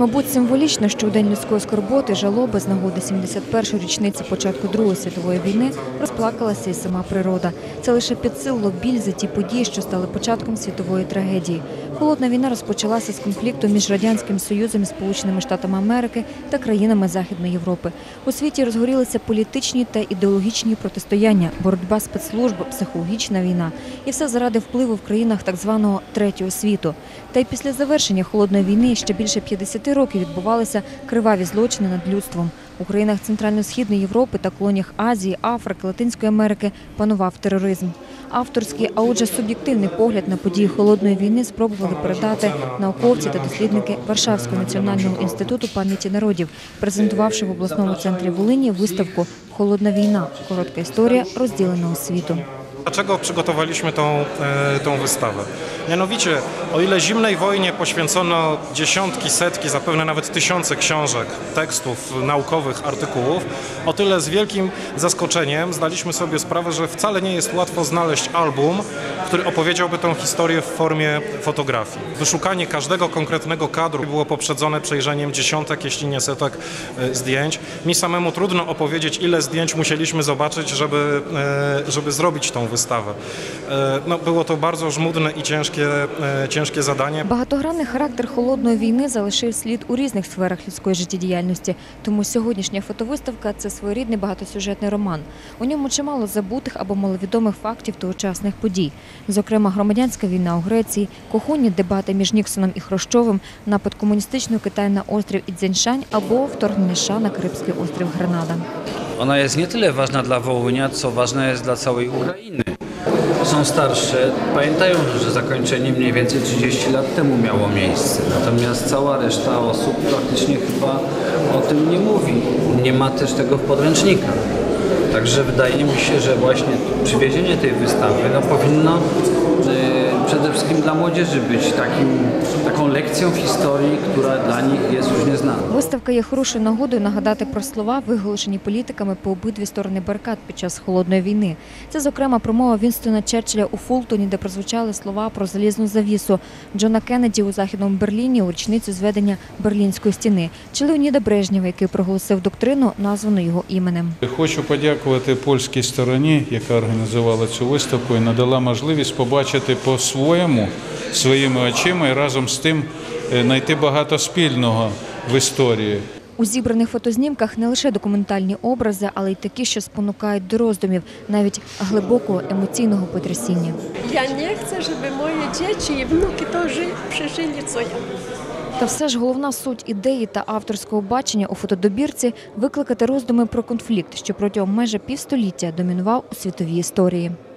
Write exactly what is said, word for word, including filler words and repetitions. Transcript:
Мабуть, символічно, що у День людської скорботи, жалоби з нагоди сімдесят першої річниці початку Другої світової війни розплакалася і сама природа. Це лише підсилило біль за ті події, що стали початком світової трагедії. Холодна війна розпочалася з конфлікту між Радянським Союзом і Сполученими Штатами Америки та країнами Західної Європи. У світі розгорілися політичні та ідеологічні протистояння, боротьба спецслужб, психологічна війна. І все заради впливу в країнах так званого Третього світу. Та й після завершення Холодної війни ще більше п'ятдесят років відбувалися криваві злочини над людством. У країнах Центрально-Східної Європи та колоніях Азії, Африки, Латинської Америки панував тероризм. Авторський, а отже суб'єктивний погляд на події Холодної війни спробували передати науковці та дослідники Варшавського національного інституту пам'яті народів, презентувавши в обласному центрі Волині виставку «Холодна війна. Коротка історія розділеного світу». Dlaczego przygotowaliśmy tą, e, tą wystawę? Mianowicie, o ile zimnej wojnie poświęcono dziesiątki, setki, zapewne nawet tysiące książek, tekstów naukowych, artykułów, o tyle z wielkim zaskoczeniem zdaliśmy sobie sprawę, że wcale nie jest łatwo znaleźć album, który opowiedziałby tę historię w formie fotografii. Wyszukanie każdego konkretnego kadru było poprzedzone przejrzeniem dziesiątek, jeśli nie setek e, zdjęć. Mi samemu trudno opowiedzieć, ile zdjęć musieliśmy zobaczyć, żeby, e, żeby zrobić tą вистави. Ну, було то дуже жмудне і тяжке, тяжке завдання. Багатогранний характер Холодної війни залишив слід у різних сферах людської життєдіяльності. Тому сьогоднішня фотовиставка – це своєрідний багатосюжетний роман. У ньому чимало забутих або маловідомих фактів тогочасних подій. Зокрема, громадянська війна у Греції, кухонні дебати між Ніксоном і Хрущовим, напад комуністичного Китаю на острів Ідзяншань або вторгнення США на Карибський острів Гренада. Ona jest nie tyle ważna dla Wołynia, co ważna jest dla całej Ukrainy. Są starsze, pamiętają, że zakończenie mniej więcej trzydzieści lat temu miało miejsce. Natomiast cała reszta osób praktycznie chyba o tym nie mówi. Nie ma też tego w podręcznikach. Także wydaje mi się, że właśnie przywiezienie tej wystawy no, powinno e, przede wszystkim dla młodzieży być takim, taką lekcją historii, która dla nich jest już nieznana. Виставка є хорошою нагодою нагадати про слова, виголошені політиками по обидві сторони барикад під час Холодної війни. Це, зокрема, промова Вінстона Черчилля у Фултоні, де прозвучали слова про залізну завісу, Джона Кеннеді у Західному Берліні у річницю зведення Берлінської стіни, чи Леоніда Брежнєва, який проголосив доктрину, названу його іменем. Хочу подякувати польській стороні, яка організувала цю виставку і надала можливість побачити по-своєму, своїми очима і разом з тим знайти багато спільного в історії. У зібраних фотознімках не лише документальні образи, але й такі, що спонукають до роздумів, навіть глибокого емоційного потрясіння. Я не хочу, щоб мої діти і внуки теж пережили, що я. Та все ж головна суть ідеї та авторського бачення у фотодобірці – викликати роздуми про конфлікт, що протягом майже півстоліття домінував у світовій історії.